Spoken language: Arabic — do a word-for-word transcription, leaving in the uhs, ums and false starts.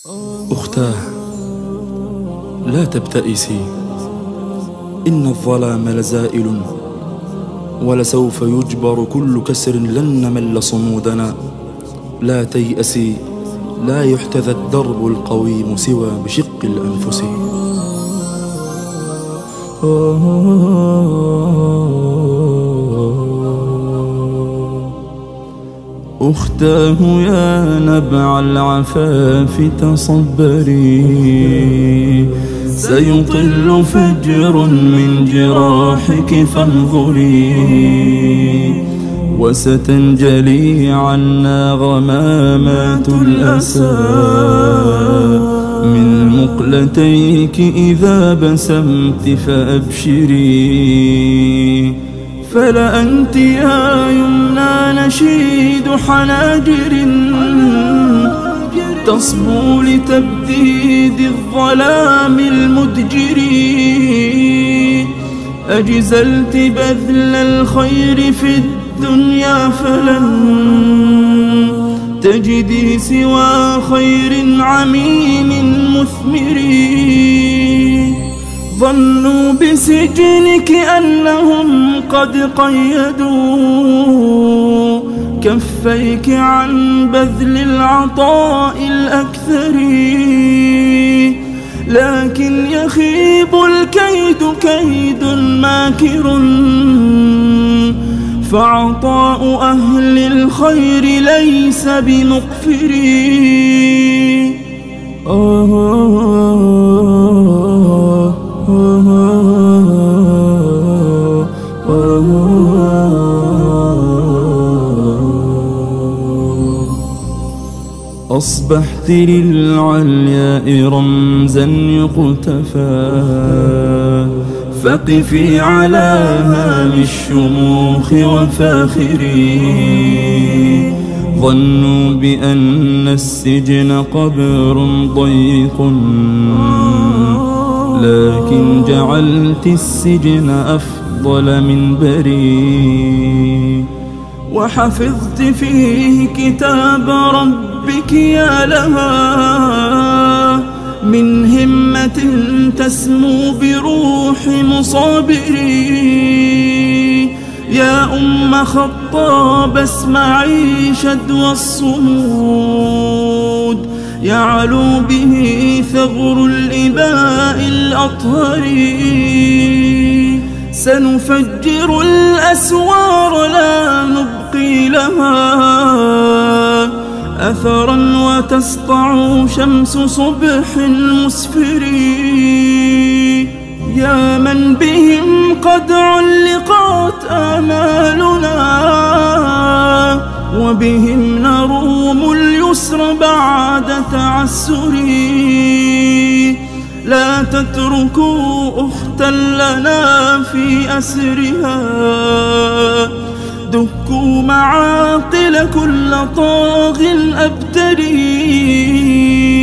أختاه لا تبتئسي، إن الظلام لزائل، ولسوف يجبر كل كسر لن نمل صمودنا. لا تيأسي، لا يحتذى الدرب القويم سوى بشق الأنفس. أختاه يا نبع العفاف تصبري، سيطل فجر من جراحك فانظري، وستنجلي عنا غمامات الأسى من مقلتيك إذا بسمت فأبشري. فلأنت يا يمنى نشيد حناجر تصبو لتبديد الظلام المدجر. أجزلت بذل الخير في الدنيا فلن تجدي سوى خير عميم مثمر. ظنوا بسجنك أنهم قد قيدوا كفيك عن بذل العطاء الأكثر، لكن يخيب الكيد كيد ماكر، فعطاء أهل الخير ليس بمقفر. أصبحت للعلياء رمزا يقتفى، فقفي على هام الشموخ وفاخري. ظنوا بأن السجن قبر ضيق، لكن جعلت السجن أفضل من بري. وحفظت فيه كتاب ربك يا لها من همة تسمو بروح مصابري. يا أم خطاب اسمعي شدوى الصمود، يعلو به ثغر الإباء الأطهر. سنفجر الأسوار لا نبقي لها أثرا، وتسطع شمس صبح مسفر. يا من بهم قد علقت آمالنا، وبهم نروم اليسر بعد تعسر. لا تتركوا أختا لنا في أسرها، دكوا معاقل كل طاغ أبتري.